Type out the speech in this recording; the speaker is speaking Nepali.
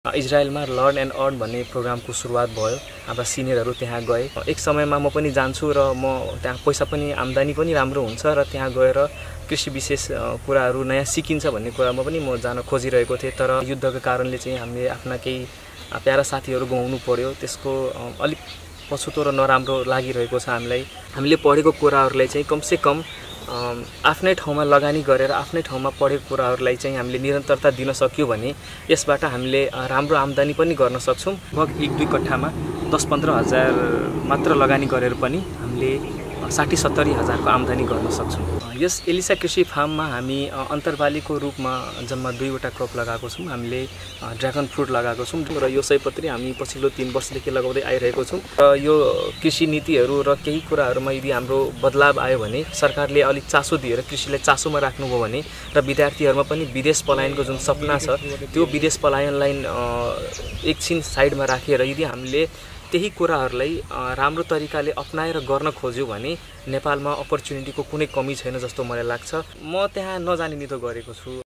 इजरायलमा लर्न एन्ड अर्न भन्ने प्रोग्रामको सुरुवात भयो। हाम्रा सिनियरहरू त्यहाँ गए। एक समयमा म पनि जान्छु र म त्यहाँ पैसा पनि आम्दानी पनि राम्रो हुन्छ र त्यहाँ गएर कृषि विशेष कुराहरू नयाँ सिकिन्छ भन्ने कुरामा पनि म जान खोजिरहेको थिएँ। तर युद्धको कारणले चाहिँ हामीले आफ्ना केही प्यारा साथीहरू गुमाउनु पर्यो। त्यसको अलिक पछुतो र नराम्रो लागिरहेको छ हामीलाई। हामीले पढेको कुराहरूलाई चाहिँ कमसे कम आफ्नै ठाउँमा लगानी गरेर आफ्नै ठाउँमा पढेको कुराहरूलाई चाहिँ हामीले निरन्तरता दिन सक्यो भने यसबाट हामीले राम्रो आम्दानी पनि गर्न सक्छौँ। लगभग 1-2 कट्ठामा 10-15 हजार मात्र लगानी गरेर पनि हामीले 60-70 हजारको आम्दानी गर्न सक्छौँ। यस एलिसा कृषि फार्ममा हामी अन्तरबालीको रूपमा जम्मा 2वटा क्रप लगाएको छौँ। हामीले ड्र्यागन फ्रुट लगाएको छौँ र यो सयपत्री हामी पछिल्लो 3 वर्षदेखि लगाउँदै आइरहेको छौँ। र यो कृषि नीतिहरू र केही कुराहरूमा यदि हाम्रो बदलाव आयो भने सरकारले अलिक चासो दिएर कृषिलाई चासोमा राख्नुभयो भने र विद्यार्थीहरूमा पनि विदेश पलायनको जुन सपना छ त्यो विदेश पलायनलाई एकछिन साइडमा राखेर यदि हामीले त्यही कुराहरूलाई राम्रो तरिकाले अपनाएर गर्न खोज्यो भने नेपालमा अपर्च्युनिटीको कुनै कमी छैन जस्तो मलाई लाग्छ। म त्यहाँ नजाने निधो गरेको छु।